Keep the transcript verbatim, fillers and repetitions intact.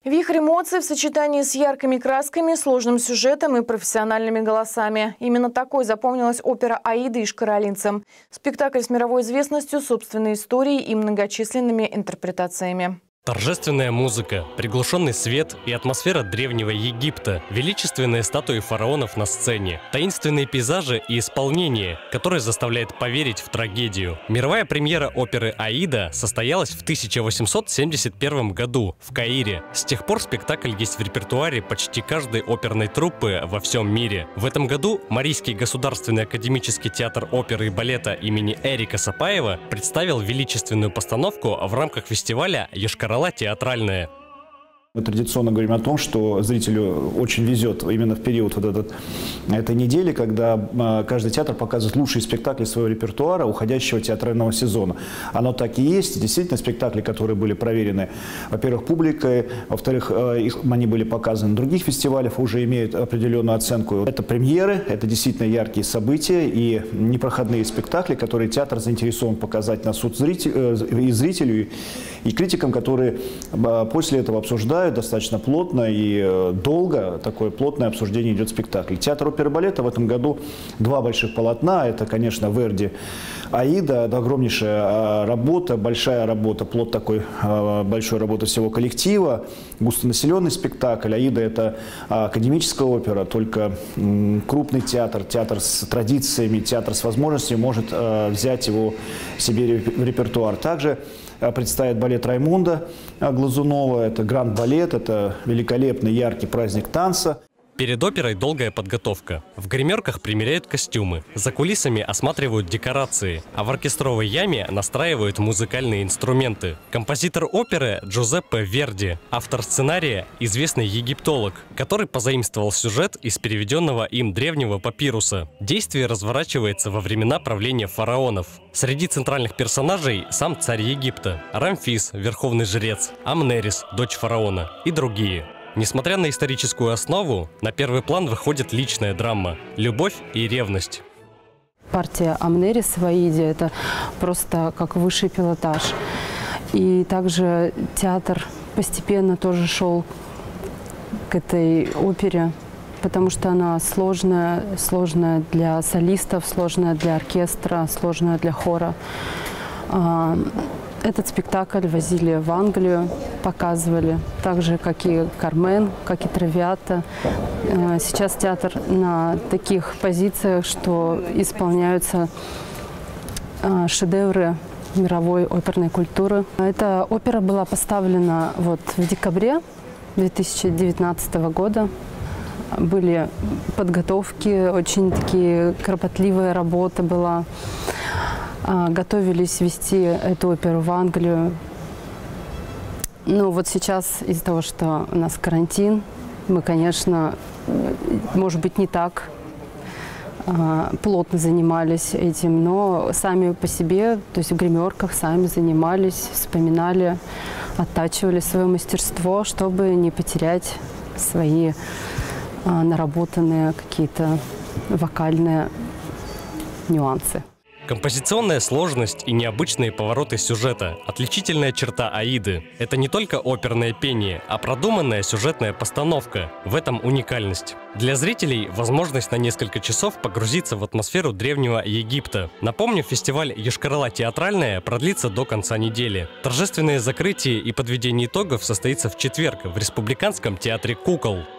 Вихрь эмоций в сочетании с яркими красками, сложным сюжетом и профессиональными голосами. Именно такой запомнилась опера «Аида» ишкаролинцам. Спектакль с мировой известностью, собственной историей и многочисленными интерпретациями. Торжественная музыка, приглушенный свет и атмосфера древнего Египта, величественные статуи фараонов на сцене, таинственные пейзажи и исполнение, которое заставляет поверить в трагедию. Мировая премьера оперы «Аида» состоялась в тысяча восемьсот семьдесят первом году в Каире. С тех пор спектакль есть в репертуаре почти каждой оперной труппы во всем мире. В этом году Марийский государственный академический театр оперы и балета имени Эрика Сапаева представил величественную постановку в рамках фестиваля «Йошкар-Ола театральная». Мы традиционно говорим о том, что зрителю очень везет именно в период вот этот, этой недели, когда каждый театр показывает лучшие спектакли своего репертуара уходящего театрального сезона. Оно так и есть. Действительно, спектакли, которые были проверены, во-первых, публикой, во-вторых, их, они были показаны на других фестивалях, уже имеют определенную оценку. Это премьеры, это действительно яркие события и непроходные спектакли, которые театр заинтересован показать на суд зрителю, и зрителю, и критикам, которые после этого обсуждают достаточно плотно и долго. Такое плотное обсуждение идет спектакль. Театр оперы и балета в этом году два больших полотна. Это, конечно, Верди «Аида». Это огромнейшая работа, большая работа, плод такой большой работы всего коллектива. Густонаселенный спектакль. «Аида» — это академическая опера, только крупный театр, театр с традициями, театр с возможностью может взять его себе в репертуар. Также представит балет Раймунда Глазунова. Это гранд-балет, это великолепный яркий праздник танца. Перед оперой долгая подготовка. В гримерках примеряют костюмы, за кулисами осматривают декорации, а в оркестровой яме настраивают музыкальные инструменты. Композитор оперы Джузеппе Верди, автор сценария – известный египтолог, который позаимствовал сюжет из переведенного им древнего папируса. Действие разворачивается во времена правления фараонов. Среди центральных персонажей сам царь Египта, Рамфис, верховный жрец, Амнерис, дочь фараона и другие. Несмотря на историческую основу, на первый план выходит личная драма – любовь и ревность. Партия Амнерис в «Аиде» – это просто как высший пилотаж. И также театр постепенно тоже шел к этой опере, потому что она сложная, сложная для солистов, сложная для оркестра, сложная для хора. Этот спектакль возили в Англию, показывали, так же, как и «Кармен», как и «Травиата». Сейчас театр на таких позициях, что исполняются шедевры мировой оперной культуры. Эта опера была поставлена вот в декабре две тысячи девятнадцатого года. Были подготовки, очень такие кропотливая работа была. Готовились везти эту оперу в Англию. Ну вот сейчас из-за того, что у нас карантин, мы, конечно, может быть, не так а, плотно занимались этим, но сами по себе, то есть в гримерках сами занимались, вспоминали, оттачивали свое мастерство, чтобы не потерять свои а, наработанные какие-то вокальные нюансы. Композиционная сложность и необычные повороты сюжета – отличительная черта «Аиды». Это не только оперное пение, а продуманная сюжетная постановка. В этом уникальность. Для зрителей – возможность на несколько часов погрузиться в атмосферу древнего Египта. Напомню, фестиваль «Йошкар-Ола театральная» продлится до конца недели. Торжественное закрытие и подведение итогов состоится в четверг в Республиканском театре кукол.